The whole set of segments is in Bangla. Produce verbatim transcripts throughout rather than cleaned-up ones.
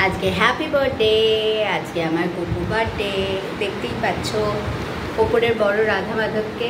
आज के हैप्पी बार्थडे आज के हमार गोपू बार्थडे देखते ही पाच्छो ओपरेर बड़ो राधा माधव के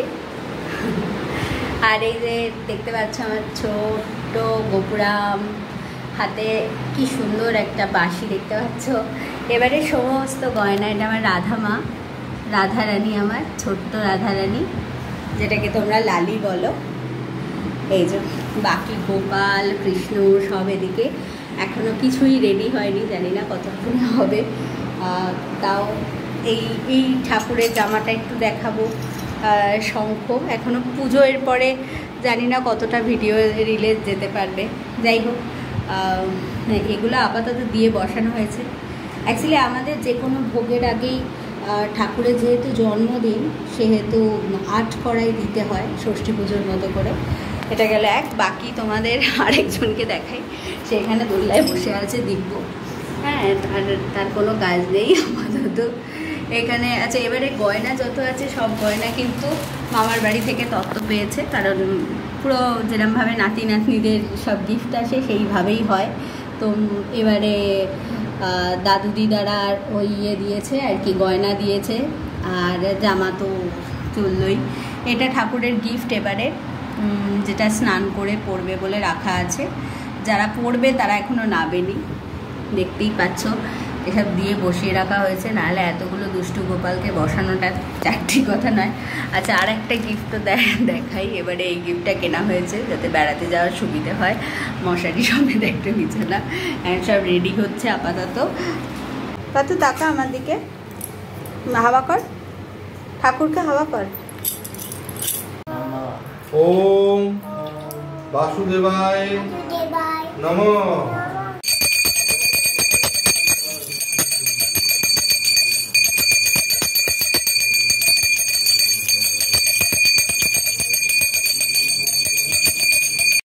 और ये देखते पाच्छो आमार छोटो गोपुराम हाथे कि सुंदर एक बाँशी देखते पाच्छो एबारे समस्त गयना एटा आमार राधा मा राधा रानी आमार छोट्ट राधा रानी जेटाके तोमरा लाली बोलो এই যে বাকি গোপাল কৃষ্ণ সব এদিকে এখনো কিছুই রেডি হয়নি জানি না কতক্ষণে হবে তাও এই এই ঠাকুরের জামাটা একটু দেখাবো শঙ্খ এখনো পুজো এর পরে জানি না কতটা ভিডিও রিলিজ যেতে পারবে যাই হোক এগুলো আপাতত দিয়ে বসানো হয়েছে অ্যাকচুয়ালি আমাদের যে কোনো ভোগের আগেই ঠাকুরের যেহেতু জন্মদিন সেহেতু আট কড়াই দিতে হয় ষষ্ঠী পুজোর মতো করে এটা গেল এক বাকি তোমাদের আরেকজনকে দেখাই সেখানে দোল্লায় বসে আছে দিব্য হ্যাঁ আর তার কোনো কাজ নেই আপাতত এখানে আচ্ছা এবারে গয়না যত আছে সব গয়না কিন্তু মামার বাড়ি থেকে তত্ত্ব পেয়েছে কারণ পুরো যেরকমভাবে নাতি নাতনিদের সব গিফট আসে সেইভাবেই হয় তো এবারে দাদু দিদারা ওই ইয়ে দিয়েছে আর কি গয়না দিয়েছে আর জামা তো চললই এটা ঠাকুরের গিফট এবারে যেটা স্নান করে পড়বে বলে রাখা আছে যারা পড়বে তারা এখনো নাবেনি দেখতেই পাচ্ছ এসব দিয়ে বসিয়ে রাখা হয়েছে নাহলে এতগুলো দুষ্টু গোপালকে বসানোটা চারটি কথা নয় আচ্ছা আর একটা গিফট তো দেখাই এবারে এই গিফটটা কেনা হয়েছে যাতে বেড়াতে যাওয়ার সুবিধে হয় মশারি সমেত একটা বিছানা অ্যান্ড সব রেডি হচ্ছে আপাতত কত টাকা আমার দিকে হাওয়া কর ঠাকুরকে হাওয়া কর ओम वासुदेवाय नमः।